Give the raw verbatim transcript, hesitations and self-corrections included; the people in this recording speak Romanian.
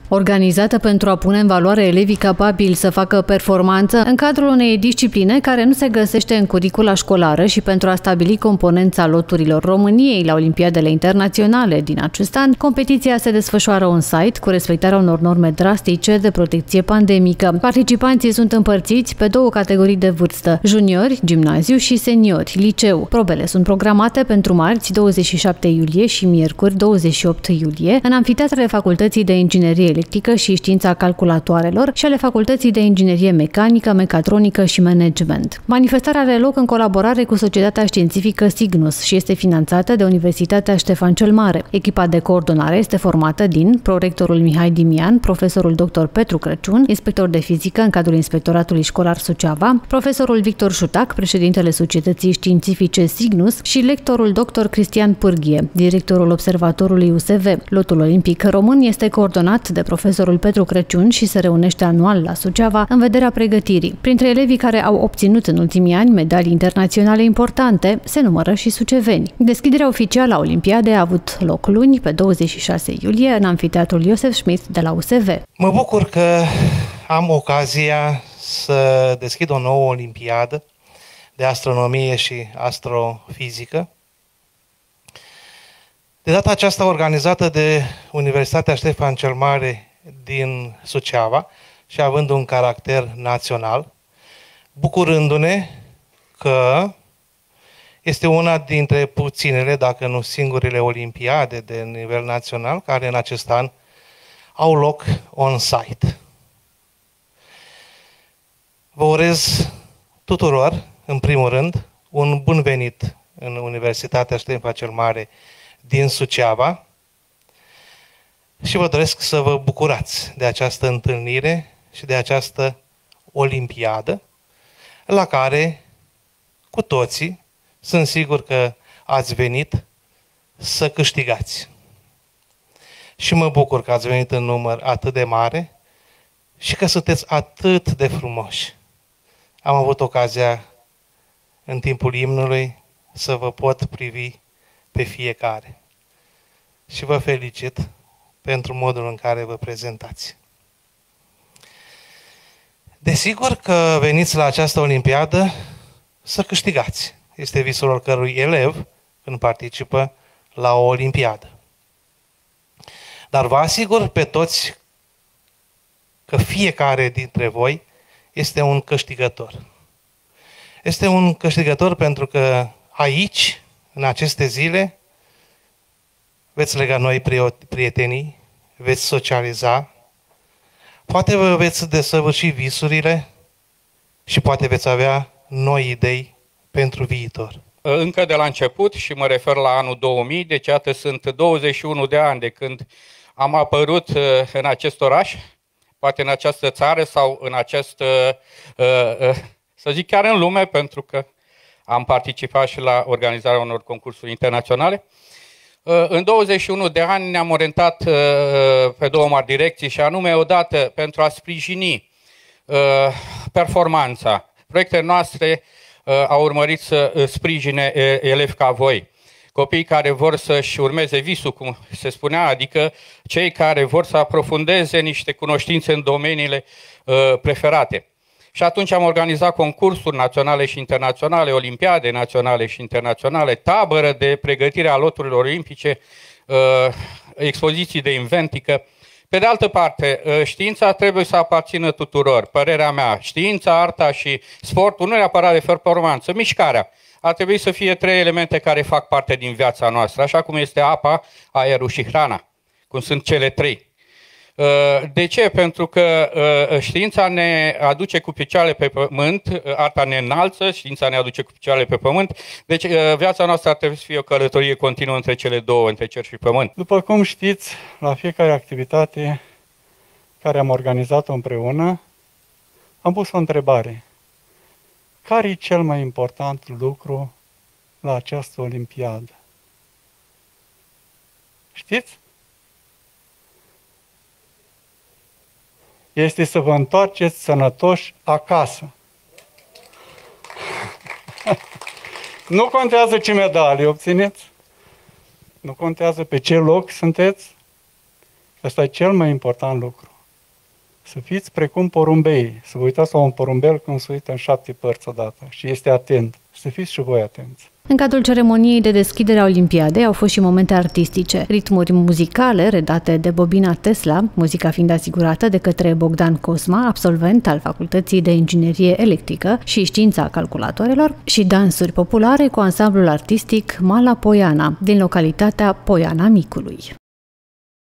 Organizată pentru a pune în valoare elevii capabili să facă performanță în cadrul unei discipline care nu se găsește în curicula școlară și pentru a stabili componența loturilor României la Olimpiadele Internaționale din acest an, competiția se desfășoară on-site cu respectarea unor norme drastice de protecție pandemică. Participanții sunt împărțiți pe două categorii de vârstă, juniori, gimnaziu și seniori, liceu. Probele sunt programate pentru marți douăzeci și șapte iulie și miercuri douăzeci și opt iulie în amfiteatrele Facultății de Inginerie Electrică și Știința Calculatoarelor și ale Facultății de Inginerie Mecanică, Mecatronică și Management. Manifestarea are loc în colaborare cu Societatea Științifică Signus și este finanțată de Universitatea Ștefan cel Mare. Echipa de coordonare este formată din prorectorul Mihai Dimian, profesorul doctor Petru Crăciun, inspector de fizică în cadrul Inspectoratului Școlar Suceava, profesorul Victor Șutac, președintele Societății Științifice Signus și lectorul doctor Cristian Pârghie, directorul Observatorului U S V. Lotul olimpic român este coordonat de profesorul Petru Crăciun și se reunește anual la Suceava în vederea pregătirii. Printre elevii care au obținut în ultimii ani medalii internaționale importante se numără și suceveni. Deschiderea oficială a Olimpiadei a avut loc luni, pe douăzeci și șase iulie, în amfiteatrul Iosef Schmidt de la U S V. Mă bucur că am ocazia să deschid o nouă olimpiadă de astronomie și astrofizică. De data aceasta organizată de Universitatea Ștefan cel Mare din Suceava și având un caracter național, bucurându-ne că este una dintre puținele, dacă nu singurile, olimpiade de nivel național care în acest an au loc on-site. Vă urez tuturor, în primul rând, un bun venit în Universitatea Ștefan cel Mare din Suceava și vă doresc să vă bucurați de această întâlnire și de această olimpiadă la care cu toții sunt sigur că ați venit să câștigați. Și mă bucur că ați venit în număr atât de mare și că sunteți atât de frumoși. Am avut ocazia în timpul imnului să vă pot privi pe fiecare. Și vă felicit pentru modul în care vă prezentați. Desigur că veniți la această olimpiadă să câștigați. Este visul oricărui elev când participă la o olimpiadă. Dar vă asigur pe toți că fiecare dintre voi este un câștigător. Este un câștigător pentru că aici, în aceste zile, veți lega noi prietenii, veți socializa, poate vă veți desăvârși visurile și poate veți avea noi idei pentru viitor. Încă de la început, și mă refer la anul două mii, deci iată sunt douăzeci și unu de ani de când am apărut în acest oraș, poate în această țară sau în acest, să zic chiar în lume, pentru că am participat și la organizarea unor concursuri internaționale. În douăzeci și unu de ani ne-am orientat pe două mari direcții și anume odată pentru a sprijini performanța. Proiectele noastre au urmărit să sprijine elevi ca voi, copii care vor să-și urmeze visul, cum se spunea, adică cei care vor să aprofundeze niște cunoștințe în domeniile preferate. Și atunci am organizat concursuri naționale și internaționale, olimpiade naționale și internaționale, tabără de pregătire a loturilor olimpice, expoziții de inventică. Pe de altă parte, știința trebuie să aparțină tuturor, părerea mea. Știința, arta și sportul, nu neapărat de performanță, mișcarea. Ar trebui să fie trei elemente care fac parte din viața noastră, așa cum este apa, aerul și hrana, cum sunt cele trei. De ce? Pentru că știința ne aduce cu picioarele pe pământ, arta ne înalță, știința ne aduce cu picioarele pe pământ, deci viața noastră ar trebui să fie o călătorie continuă între cele două, între cer și pământ. După cum știți, la fiecare activitate care am organizat-o împreună, am pus o întrebare. Care e cel mai important lucru la această olimpiadă? Știți? Este să vă întoarceți sănătoși acasă. Nu contează ce medalii obțineți, nu contează pe ce loc sunteți, Ăsta e cel mai important lucru. Să fiți precum porumbei, să vă uitați la un porumbel cum se uită în șapte părți odată și este atent. Să fiți și voi atenți. În cadrul ceremoniei de deschidere a Olimpiadei au fost și momente artistice, ritmuri muzicale redate de Bobina Tesla, muzica fiind asigurată de către Bogdan Cosma, absolvent al Facultății de Inginerie Electrică și Știința Calculatoarelor, și dansuri populare cu ansamblul artistic Mala Poiana, din localitatea Poiana Micului.